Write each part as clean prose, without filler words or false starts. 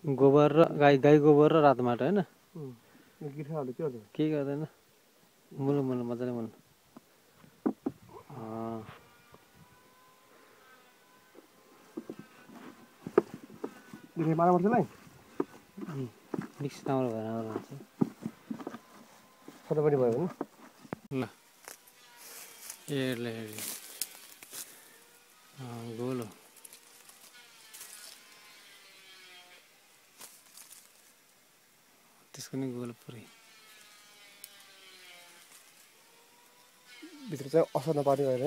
गोबर र गाई गोबर र रातो माटो हैन गिर्खाहरूले के गर्छ के गर्दैन मुल मजाले मुल देखि मारा पर्छ नै मिक्स राम्रो भएर राम्रो हुन्छ फटाफटी भयो भने ल हेर्ले गोलो त्यसको नि गोलो पुरै भित्र चाहिँ असर नपार्ने भएर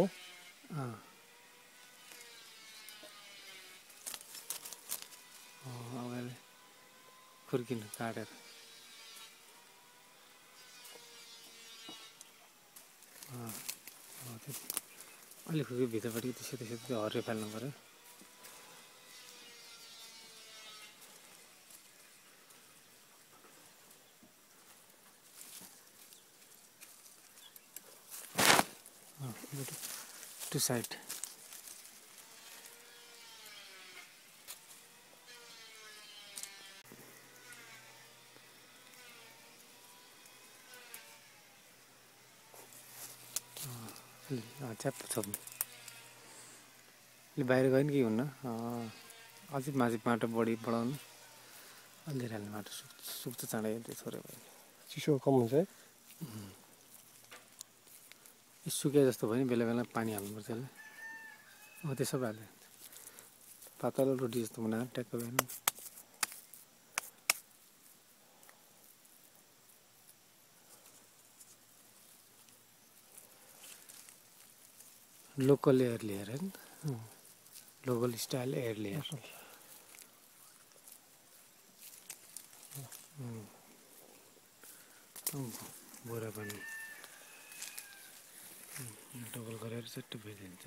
अब खुर्किनु काटेर अलि खुर्की भित्रपट्टि त्यसै हरियो फाल्नु पऱ्यो टु साइड च्याप्प छोप्नु अलि बाहिर गयो नि के हुन्न अझै माथि माटो बढी बढाउनु अलि हाल्ने माटो सुक्छ चाँडै त्यो छोड्यो भने चिसो कम हुन्छ है सुके जस्तो भयो नि बेला बेला पानी हाल्नुपर्छ यसले हो त्यसो भए पातलो रोटी जस्तो बनाएर ट्याक्क भएन लोकल एयर लेयर हैन लोकल स्टाइल एयर लेयर बोरा पनि डबल गरेर चट्ट भइदिन्छ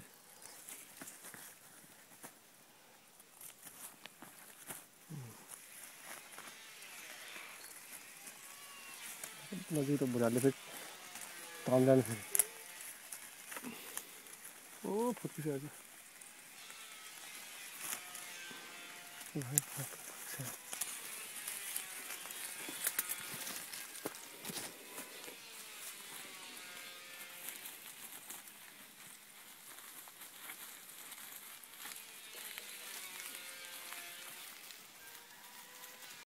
नजिक त बुढाले फेरि तान्दैन फेरि ओ फुत्किसकेको छ